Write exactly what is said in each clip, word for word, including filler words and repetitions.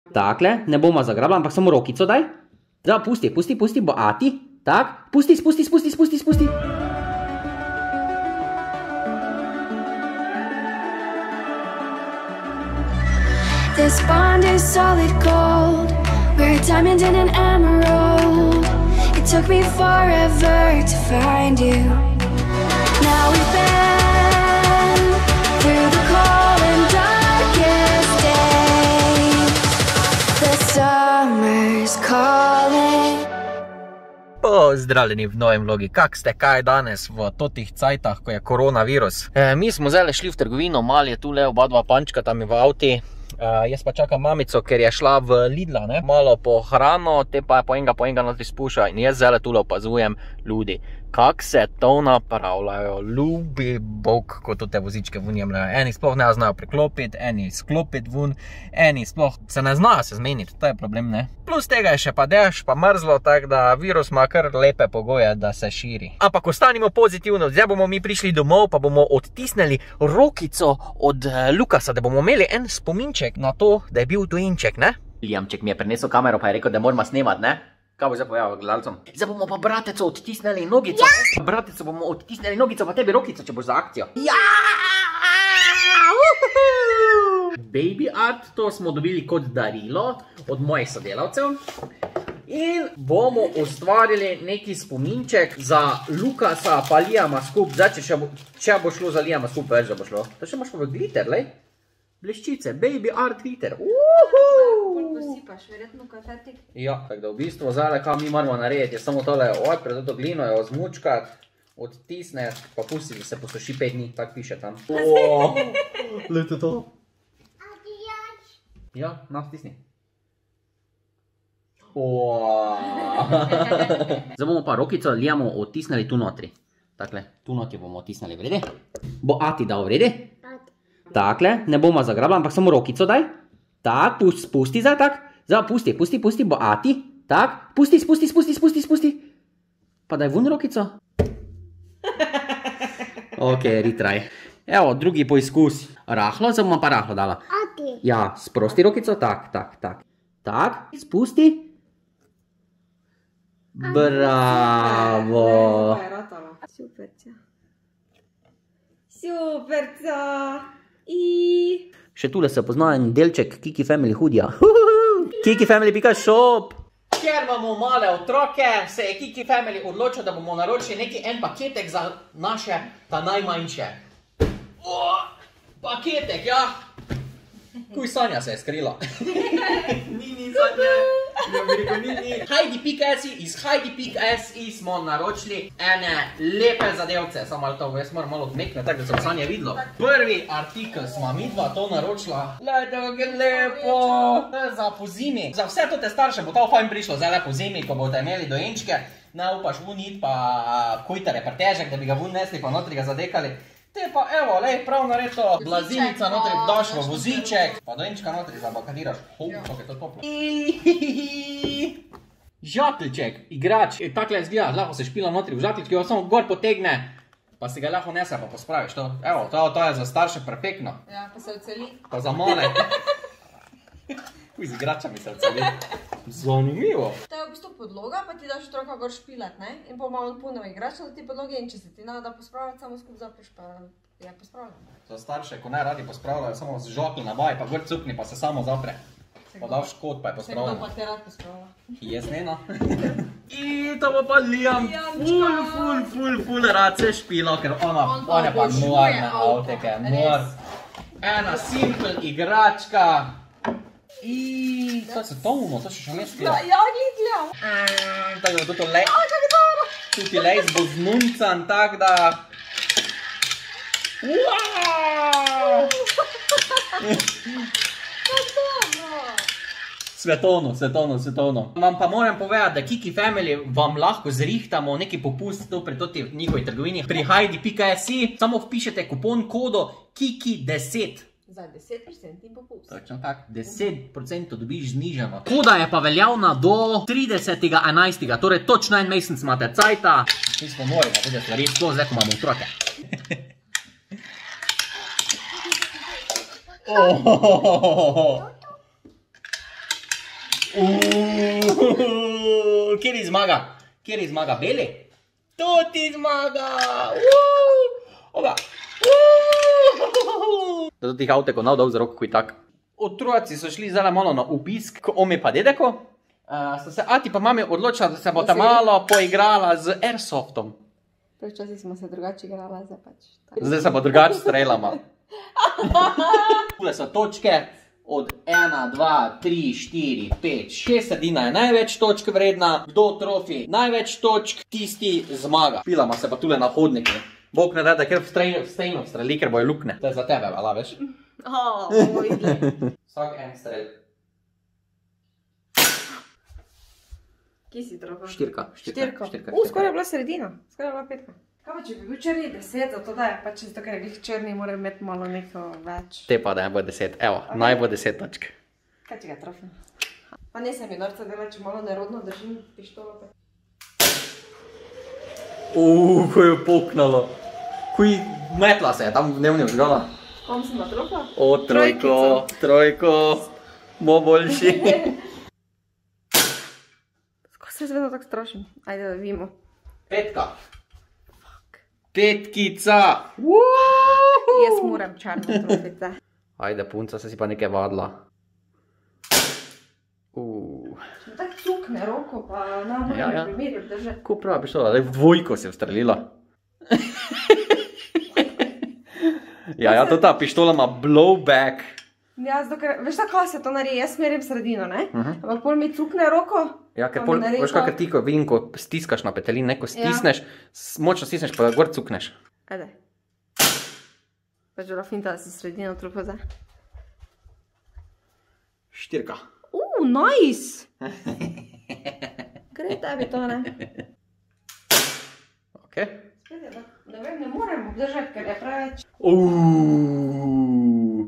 Takle, ne bomo zagrabili, ampak samo rokico daj. Zdaj, pusti, pusti, pusti, bo ati. Tak, pusti, spusti, spusti, spusti, spusti. This bond is solid gold. We're a diamond and an emerald. It took me forever to find you. Now we've been through the cold and darkest days. The summer's calling. Pozdravljeni v novem vlogi. Kak ste, kaj danes v totih cajtah, ko je koronavirus? E, mi smo zdaj šli v trgovino, mal je tule oba dva pančka tam v avti. Uh, jaz pa čakam mamico, ker je šla v Lidla, ne? Malo po hrano, te pa je po enega po enega notri spuša in jaz zdaj tule opazujem ljudi. Kak se to napravljajo, ljubi bog, ko to te vozičke vun jemljajo. Eni sploh ne znajo priklopiti, eni sklopiti vun, eni sploh se ne znajo se zmeniti, to je problem, ne? Plus tega je še pa dež, pa mrzlo, tako da virus ima kar lepe pogoje, da se širi. Ampak ostanimo pozitivno, zdaj bomo mi prišli domov, pa bomo odtisnili rokico od Lukasa, da bomo imeli en spominček na to, da je bil dojenček, ne? Liamček mi je prinesel kamero, pa je rekel, da moramo snemati, ne? Kaj bo zdaj povedal gledalcom? Zdaj bomo pa brateco odtisnili nogico. Ja! Brateco bomo odtisnili nogico, pa tebi rokico, če boš za akcijo. Ja! Baby art, to smo dobili kot darilo od mojih sodelavcev. In bomo ustvarili neki spominček za Lukasa pa Liama skup. Zdaj, če, bo, če bo šlo za Liama skup, več da bo šlo. To še imaš pa v glitter, lej? Bleščice, baby art glitter. Posipaš, verjetno kafetik. Ja, tako da v bistvu zdaj, kaj mi moramo narediti, je samo tole odpred to glino, jo zmučkat, odtisneš, pa pusti, da se posuši pet dni, tako piše tam. Oooo, lejte to. Ja, no, stisni. Oooo. Zdaj bomo pa rokico Liamu odtisnili tu notri. Takle, tu notri bomo odtisnili, vredi? Bo ati dal, vredi? Takle, ne bomo zagrabili, ampak samo rokico daj. Tak, spusti zdaj, tak. Zdaj, pusti, pusti, pusti, bo ati. Tak, pusti, spusti, spusti, spusti, spusti. Pa daj vun rokico. Ok, retry. Evo, drugi poizkus. Rahlo, zdaj bomo pa rahlo dala. Ati. Ja, sprosti rokico, tak, tak, tak. Tak, spusti. Bravo. Superca. Superca. I... Še tule se pozna en delček Kiki Family hudija. Kiki Family pika shop. Ker imamo male otroke, se je Kiki Family odločil, da bomo naročili neki en paketek za naše ta najmanjše. O, paketek, ja. Kuj Sanja se je skrila. Ni, ni Sanja. Heidi.si, iz Heidi.si smo naročili ene lepe zadevce. Samo to, jaz moram malo odmekne, tako da sem Sanja videlo. Prvi artikel smo mi dva to naročila. Lejte, kako lepo. Za po zimi. Za vse to te starše bo to fajn prišlo, zdaj le po zimi, ko boste imeli dojenčke. Ne upaš vun iti pa kujtere pretežek, da bi ga vun nesli pa notri ga zadekali. Te pa evo, lej, prav nareto, blazinica notri daš v voziček, pa dojenčka notri zabakadiraš. Ho, kako je to toplo. Žateljček, igrač, takle izgleda, lahko se špila notri v žateljčki, jo samo gor potegne, pa si ga lahko nese, pa pospraviš to. Evo, to, to je za starše perfektno. Ja, pa se oceli. Pa za male. Uj, z igračami se oceli. Zanimivo. To je v bistvu podloga, pa ti daš otroka gor špilat, ne? In pa malo punemo igrač na te podloge in če se ti nada pospravljati, samo skup zapreš, pa je pospravljeno. Za starše, ko ne radi pospravljajo, samo z žokli nabaj, pa gor cukni, pa se samo zapre. Pa daš škod, pa je pospravljeno. Se kdo pa te rad pospravlja? Jaz ne, no. I to bo pa Liam ful, ful, ful, ful rad se špilo, ker ona, on je pa nor na avteke, nor. Ena simple igračka. I to se tono, to še še ne spila. Ja, gledam. Tako da to lej. A, kako dobro. Tudi lejs bo znuncan, tak da... Uaaaaaa! Kako dobro. Svetovno, svetovno, svetovno. Vam pa moram povedati, da Kiki Family vam lahko zrihtamo neki popust tu pri toti njihovi trgovini. Pri Heidi.si samo vpišete kupon kodo Kiki deset. Za deset procentov popust. Točno tak, deset procentov dobiš znižano. Koda je pa veljavna do tridesetega enajstega, torej točno en mesec imate cajta. Mi smo nori na te stvari, sploh zdaj, ko imamo otroke. Kjeri zmaga? Kjeri zmaga? Beli? Toti zmaga! Oga! Da do tih avtekov nav dal za roko, koji tak. Otroci so šli zdaj malo na obisk k omi pa dedeko. So se ati pa mami odločila, da se bo ta malo poigrala z airsoftom. Prečasi smo se drugače igrala, zdaj pač. Zdaj se bo drugače streljama. Tule so točke. Od ena, dva, tri, štiri, pet, šest, sredina je največ točk vredna. Kdo trofi največ točk, tisti zmaga. Pilama se pa tule na hodniki. Bog ne da, da ker v strejno streli, ker bojo lukne. To je za tebe, vala, veš? O, vidle. Vsak en strel. Kje si trofil? Štirka. Štirka. U, skoraj je bila sredina. Skoraj je bila petka. Kaj pa, če bi bil črni deset, zato da je pač zato, ker je glih črni, mora imeti malo neko več. Te pa, da ne bo deset. Evo, naj bo deset točk. Kaj če ga trofim? Pa ne se mi norca dela, če malo nerodno držim pištolo. Uuu, ko je poknalo. Kuj metla se je, tam dnevni vžgala. Kom sem na trofila? O, trojko, trojko. Bo boljši. Skoro se zvedno tako strašim. Ajde, da vidimo. Petka. Petkica! Jaz moram čarno trofiti. Ajde, punca, se si pa nekaj vadla. Če tako cukne roko, pa nam moram primerju držati. Ko prava pištola, da je v dvojko se vstrelila. Ja, ja, to ta pištola ima blowback. Ja, veš tako, kako se to naredi, jaz smerim sredino, ne? Ampak pol mi cukne roko. Ja, ker pol, veš kakor ti, ko vidim, ko stiskaš na petelin, ne, ko stisneš, močno stisneš, pa gor cukneš. Ajde. Pač bila finta, da si sredino trupa zdaj. Štirka. Uuu, nice! Gre tebi to, ne? Ok. Ne vem, ne morem obdržati, ker je preveč. Uuuu.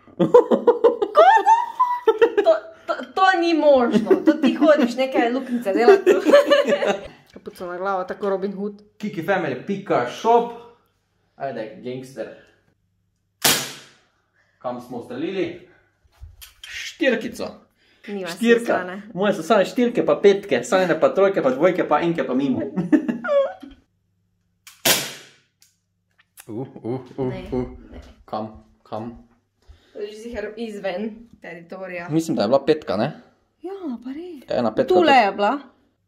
To ni možno, to ti hodiš nekaj luknice delati. Kapuco na glavo, tako Robin Hood. Kikifamily pika shop. Ajde, gangster. Kam smo ustrelili? Štirkico. Nima Štirka. smisla, ne? Moje so same štirke pa petke, same pa trojke pa dvojke pa enke pa mimo. Uh, uh, uh, uh. Kam, kam? To je ziher izven teritorija. Mislim, da je bila petka, ne? Ja, pa res. To je ena petka. Tule je bila.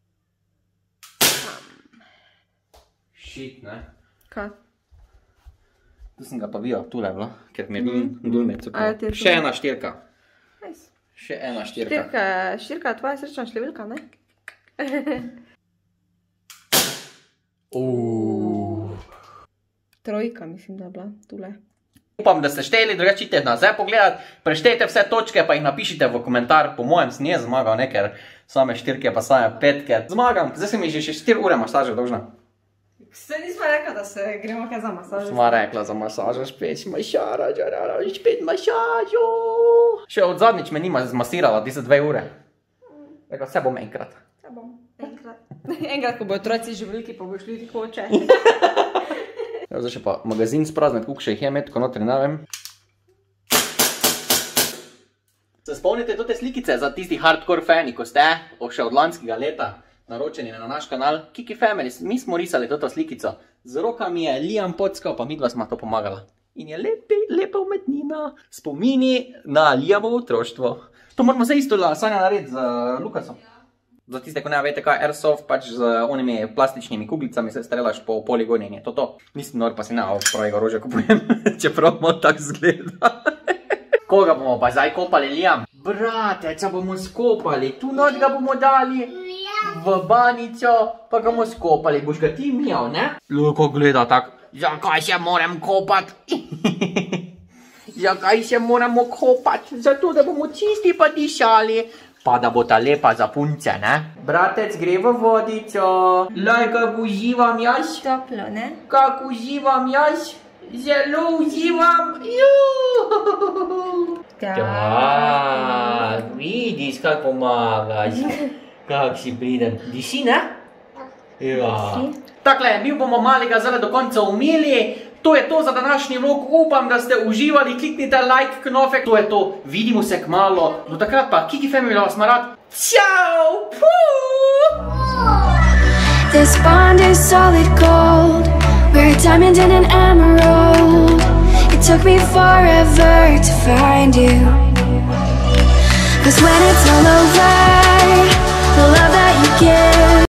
Shit, ne? Kaj? Tu sem ga pa videl, tule je bila, ker mi je dol med A, ti je cukal. tu. Še ena štirka. Nice. Še ena štirka. Štirka, štirka je tvoja srečna številka, ne? Uuuu. Trojka, mislim, da je bila tule. Upam, da ste šteli, drugače idite nazaj pogledati, preštejte vse točke pa jih napišite v komentar. Po mojem sem jaz zmagal, ne, ker same štirke pa same petke. Zmagam, zdaj se mi že še štiri ure masaže dolžna. Se nismo rekla, da se gremo kaj za masažo. Sva rekla za masažo, špeć mašara, žarara, špeć mašažo. Še od zadnjič me nima zmasirala, tiste dve ure. Rekla, vse bom enkrat. Vse bom enkrat. Enkrat, ko bojo otroci že veliki, pa boš ljudi hoče. Zdaj še pa magazin spraznati, koliko še jih je metko notri, ne vem. Se spomnite tote slikice za tisti hardcore fani, ko ste še od lanskega leta naročeni na naš kanal Kikifamily. Mi smo risali toto slikico. Z rokami je Liam pockal, pa midva sma to pomagala. In je lepi, lepa umetnina. Spomini na Liamovo otroštvo. To moramo se isto Sanja narediti z Lukasom. Za tiste, ko ne vete kaj, airsoft, pač z onimi plastičnimi kuglicami se strelaš po poligoni in je to to. Nisem nor, pa si ne pravega orožja kupujem, čeprav malo tako zgleda. Koga bomo pa zdaj kopali, Liam? Brateca bomo skopali, tu not ga bomo dali v banico, pa ga bomo skopali. Boš ga ti mijal, ne? Luko gleda tak, zakaj se moram kopati? Zakaj se moramo kopati? Zato, da bomo čisti pa dišali. Pa da bo ta lepa za punce, ne? Bratec gre v vodico. Laj, kako uživam jaz. Toplo, ne? Kako uživam jaz. Zelo uživam. Juuu. Tak, vidiš, kako pomagaš. Kak si priden. Diši, ne? Ja. Takle, mi bomo malega zdaj do konca umili, To je to za današnji vlog, upam, da ste uživali, kliknite like knofek, to je to, vidimo se kmalo, do takrat pa Kiki Family vas ima rad, čau, puuu! This bond is solid gold. We're a diamond and an emerald. It took me forever to find you. 'Cause when it's all over